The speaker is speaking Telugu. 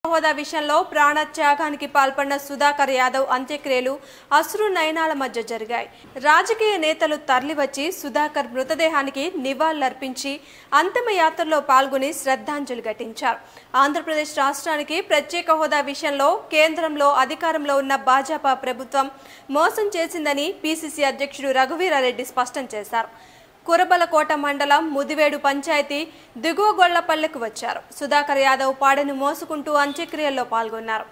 హోదా విషయంలో ప్రాణత్యాగానికి పాల్పడిన సుధాకర్ యాదవ్ అంత్యక్రియలు అశ్రు నయనాల మధ్య జరిగాయి. రాజకీయ నేతలు తరలివచ్చి సుధాకర్ మృతదేహానికి నివాళులర్పించి అంతిమ యాత్రలో పాల్గొని శ్రద్ధాంజలి ఘటించారు. ఆంధ్రప్రదేశ్ రాష్ట్రానికి ప్రత్యేక హోదా విషయంలో కేంద్రంలో అధికారంలో ఉన్న భాజపా ప్రభుత్వం మోసం చేసిందని పిసిసి అధ్యక్షుడు రఘువీరారెడ్డి స్పష్టం చేశారు. కురబలకోట మండలం ముదివేడు పంచాయతీ దిగువ గొళ్లపల్లెకు వచ్చారు. సుధాకర్ యాదవ్ పాడెను మోసుకుంటూ అంత్యక్రియల్లో పాల్గొన్నారు.